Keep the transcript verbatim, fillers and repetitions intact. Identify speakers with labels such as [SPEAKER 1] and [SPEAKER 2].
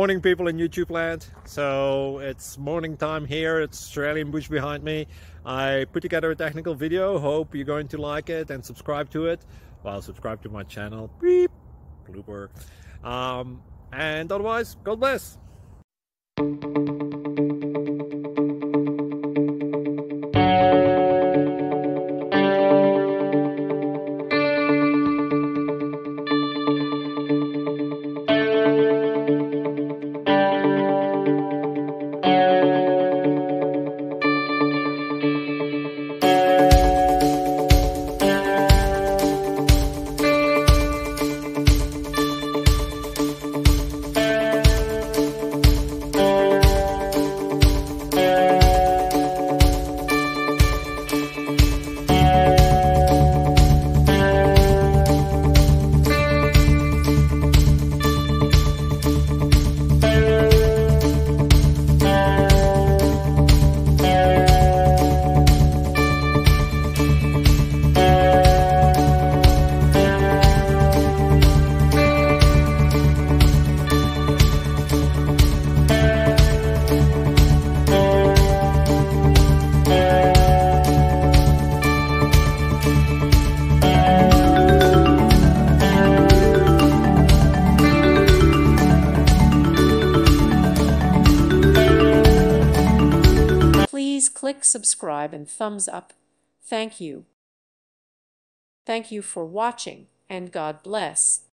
[SPEAKER 1] Morning, people in YouTube land. So it's morning time here. It's Australian bush behind me. I put together a technical video. Hope you're going to like it and subscribe to it. Well, subscribe to my channel. Beep. Blooper. Um, and otherwise, God bless.
[SPEAKER 2] Please click subscribe and thumbs up. Thank you. Thank you for watching, and God bless.